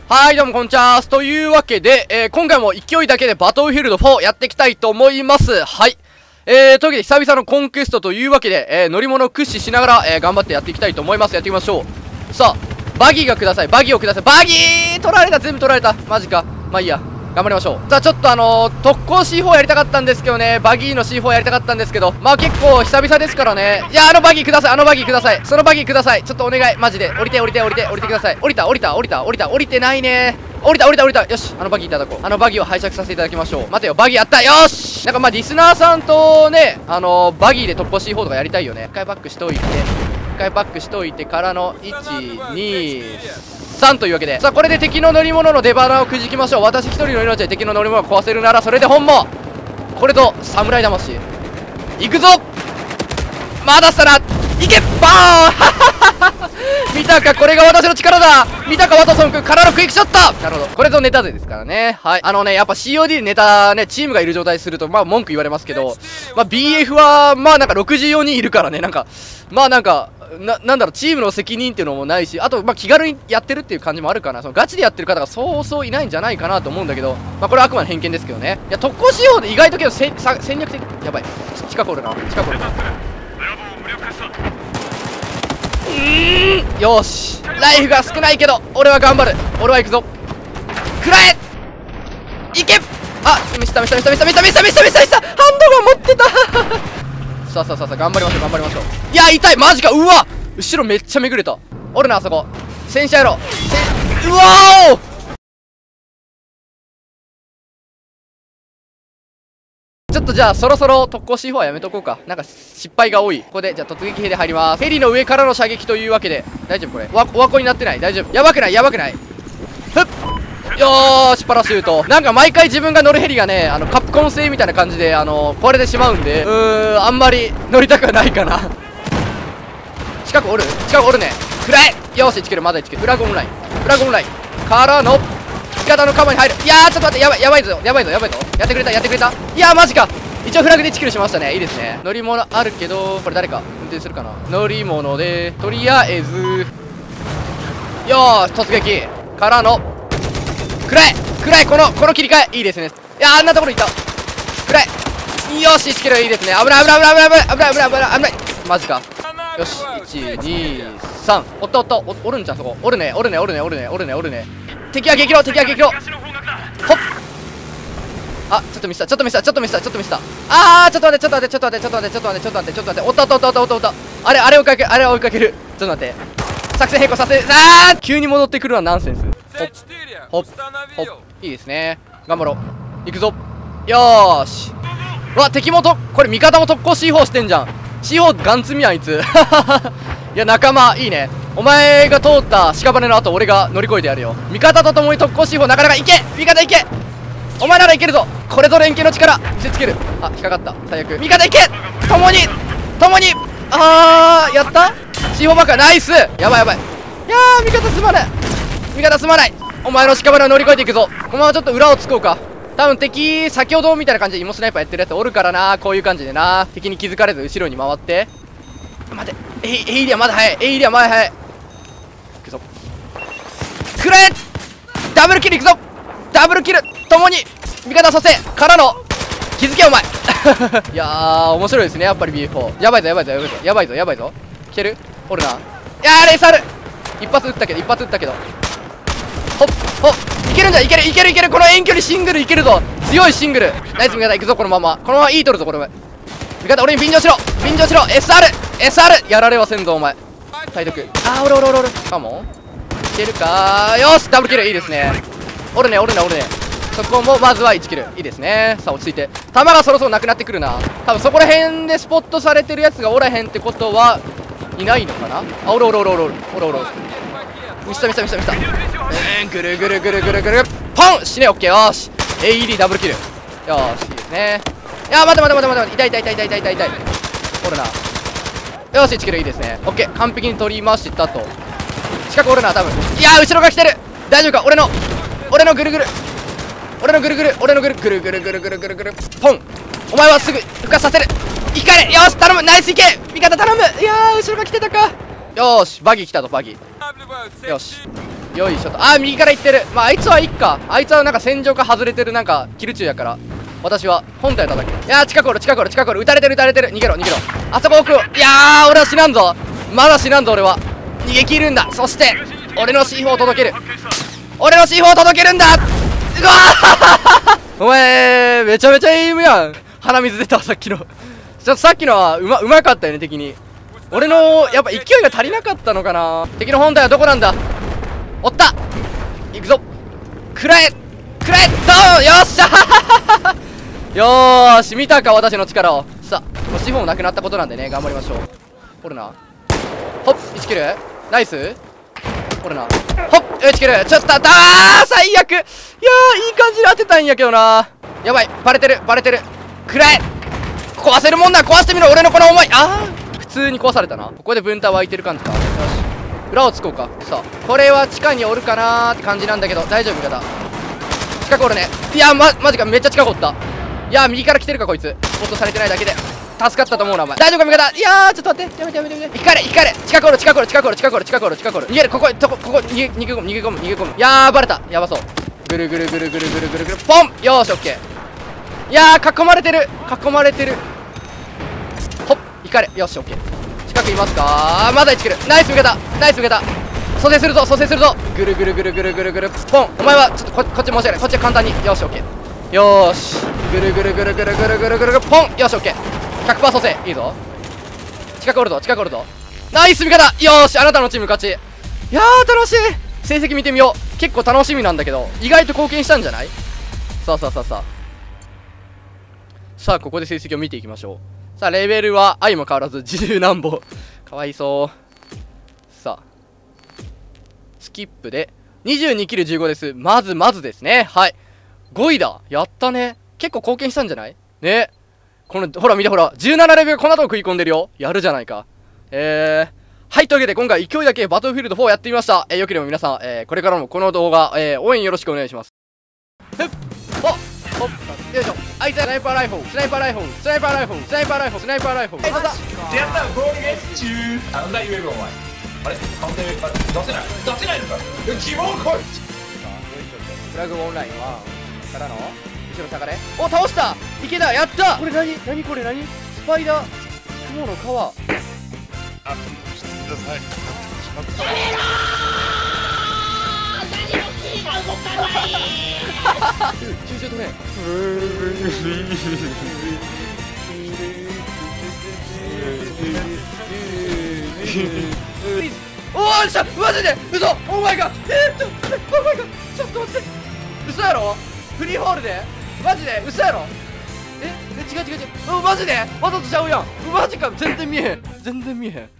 はい、どうもこんにちは。というわけで、今回も勢いだけでバトルフィールド4やっていきたいと思います。はい。というわけで久々のコンクエストというわけで、乗り物を駆使しながら、頑張ってやっていきたいと思います。やっていきましょう。さあ、バギーがください。バギーをください。バギー取られた。全部取られた。マジか。まあいいや。頑張りましょう。さあ、ちょっと特攻 C4 やりたかったんですけどね。バギーの C4 やりたかったんですけど。まあ結構久々ですからね。いや、バギーください。バギーください。そのバギーください。ちょっとお願い。マジで。降りてください。降りてないね。降りた。よし。バギーいただこう。バギーを拝借させていただきましょう。待てよ、バギーやった。よし。なんかまあリスナーさんとね、バギーで突破 C4 とかやりたいよね。一回バックしといてからの、1、2、3というわけで。さあ、これで敵の乗り物の出花をくじきましょう。私一人の命で敵の乗り物を壊せるなら、それで本望。これと、侍魂。行くぞ。まだしたら、いけバーン見たか、これが私の力だ。見たか、ワトソン君からのクイックショット。なるほど。これぞネタ勢ですからね。はい。やっぱ COD でネタね、チームがいる状態すると、まあ文句言われますけど、まあ BF は、まあなんか64人いるからね、なんか、まあなんか、なんだろう、チームの責任っていうのもないし、あと、まあ気軽にやってるっていう感じもあるかな。そのガチでやってる方がそうそういないんじゃないかなと思うんだけど、まあこれはあくまで偏見ですけどね。いや、特攻仕様で意外とけど戦略的、やばい。近くおるな。よし、ライフが少ないけど俺は頑張る。俺は行くぞ。食らえ、いけ。あ、ミスった。ハンドガン持ってたさあ頑張りましょう。いや、痛い。マジか。うわ、後ろめっちゃめぐれた。おるな、あそこ。戦車やろう。うわー、ちょっとじゃあそろそろ特攻 C4 はやめとこうか。なんか失敗が多い。ここでじゃあ突撃兵で入ります。ヘリの上からの射撃というわけで。大丈夫これ。おわこになってない。大丈夫。やばくない。ふっ、よーし、パラシュート。なんか毎回自分が乗るヘリがね、カプコン製みたいな感じで壊れてしまうんで、あんまり乗りたくはないかな。近くおるね。くらえ。よし、1キロ、まだ1キロ。フラゴンラインからの味方のカバーに入る。いやー、ちょっと待って、やばいぞ。やってくれた。いやー、マジか。一応フラグで1キロしましたね。いいですね。乗り物あるけど、これ誰か運転するかな。乗り物でとりあえず、よーし、突撃からのくらえ。この切り替えいいですね。いやー、あんなところにいた。くらえ。よし、1キロいいですね。危ない。マジか。よし、1、2、3。おるんじゃん、そこ。おるね。敵は激怒。ほっ。あ、ちょっとミスった。あー、ちょっと待って。おった。あれ追いかける。ちょっと待って。作戦変更させ、急に戻ってくるのはナンセンス。ほっ。いいですね。頑張ろう。行くぞ。よーし。うわ、敵もこれ味方も特攻 C4 してんじゃん。C4 ガン積みやん、あいつ。いや、仲間、いいね。お前が通った屍の後、俺が乗り越えてやるよ。味方と共に特攻 C4 なかなかいけ。味方いけ。お前ならいけるぞ。これぞ連携の力見せつける。あ、引っかかった。最悪。味方いけ。共にやった C4 バカナイス。やばい。いやー、味方すまない。お前の屍を乗り越えていくぞ。このままちょっと裏をつこうか。多分敵、先ほどみたいな感じで芋スナイパーやってるやつおるからな。こういう感じでな。敵に気づかれず後ろに回って。待て。エイリアまだ早い。いくぞ。くらえ。ダブルキルいくぞ。共に味方させからの気づけお前。いやー、面白いですね、やっぱり BF4。やばいぞ。来てる。おるな。いやー、レースある。一発撃ったけどほっ。いけるんじゃ。いける。この遠距離シングルいけるぞ。強いシングル。ナイス味方。いくぞ。このままいい取るぞ。これ味方俺に便乗しろ。 SR やられはせんぞお前。体力。あー、おるカモン。いけるかー。よし、ダブルキルいいですね。おるね。そこもまずは1キルいいですね。さあ、落ち着いて。弾がそろそろなくなってくるな。多分そこら辺でスポットされてるやつがおらへんってことはいないのかな。あ、おる。ミスった。ぐるポン死ね。オッケー。よし、 AED ダブルキル。よし、いいですね。いやー、待て。痛い。おるな。よし、1キルいいですね。オッケー、完璧に取りましたと。近くおるな、多分。いやー、後ろが来てる。大丈夫か。俺のぐるぐるポン。お前はすぐ復活させる。いかれ。よし、頼む。ナイスいけ。味方頼む。いやー、後ろが来てたか。よし、バギー来たぞ。よし、 よいしょと。あー、右から行ってる。まああいつはいっか。あいつはなんか戦場から外れてる、なんかキル中やから。私は本体叩け。いやー、近くおる近くおる近くおる。撃たれてる撃たれてる。逃げろ逃げろ。あそこ奥。いやー、俺は死なんぞ。まだ死なんぞ俺は。逃げ切るんだ。そして俺の C4 を届ける。俺の C4 を届けるんだ。うわーお前めちゃめちゃエイムやん。鼻水出たさっきの。ちょっとさっきのはうまかったよね。敵に俺のやっぱ勢いが足りなかったのかな。敵の本体はどこなんだ。おった。行くぞ。食らえ食らえ。ドーン。よっしゃよーし、見たか私の力を。さあもう資本なくなったことなんでね、頑張りましょう。おるな。ほっ1キルナイス。おるな。ほっ1キル。ちょっとあ最悪。いやー、いい感じで当てたんやけどな。やばい、バレてるバレてる。食らえ。壊せるもんなら壊してみろ、俺のこの思い。あー、普通に壊されたな。ここで分担湧いてる感じか。よし、裏をつこうか。さあこれは地下におるかなーって感じなんだけど、大丈夫味方。近くおるね。いやマジか、めっちゃ近くおった。いや右から来てるかこいつ。スポットされてないだけで助かったと思うなお前。大丈夫か味方。いやーちょっと待って、やめてやめてやめて。引かれ引かれ。近くおる近くおる近くおる近くおる近くおる近くおる。逃げる。ここ逃げ込む逃げ込む逃げ込む。いやーバレた。やばそう。ぐるぐるぐるぐるぐるぐるぐるポン。よーしオッケー。いやー囲まれてる囲まれてる。ほっ引かれ。よしオッケー。近くいますか。まだ1キル。ナイス味方ナイス味方。蘇生するぞ蘇生するぞ。ぐるぐるぐるぐるぐるぐるポン。お前はちょっとこっち申し訳ない。こっちは簡単に。よしオッケー。よーしぐるぐるぐるぐるぐるぐるぐるぐるポン。よしオッケー。100% 蘇生いいぞ。近くおるぞ近くおるぞ。ナイス味方。よーしあなたのチーム勝ち。いやー楽しい。成績見てみよう。結構楽しみなんだけど意外と貢献したんじゃない。さあさあさあさあさあここで成績を見ていきましょう。さあレベルは相も変わらず10何歩。かわいそう。さあスキップで22キル15です。まずですね。はい5位だ。やったね。結構貢献したんじゃないね。このほら見てほら17レベルこんなとこ食い込んでるよ。やるじゃないか。はいというわけで今回勢いだけバトルフィールド4やってみました。よければ皆さん、これからもこの動画、応援よろしくお願いします。ふっほっほっよいしょ。あいつはスナイパーライフルスナイパーライフルスナイパーライフルスナイパーライフルスナイパーライフル。 やったゴールゲッチュー。なんだ言えばお前。あれカウンター出せない出せないのか。希望来い。 フラグオンラインはからの後ろ下がれ。お倒した。池田やった。これ何これ何スパイダー雲の皮。あしてください。救助止め。おーっしゃマジで嘘。オーマイガー。オーマイガーちょっと待って。嘘やろ。フリーホールでマジで嘘やろ。違うマジでわざとちゃうやん。マジか。全然見えへん全然見えへん。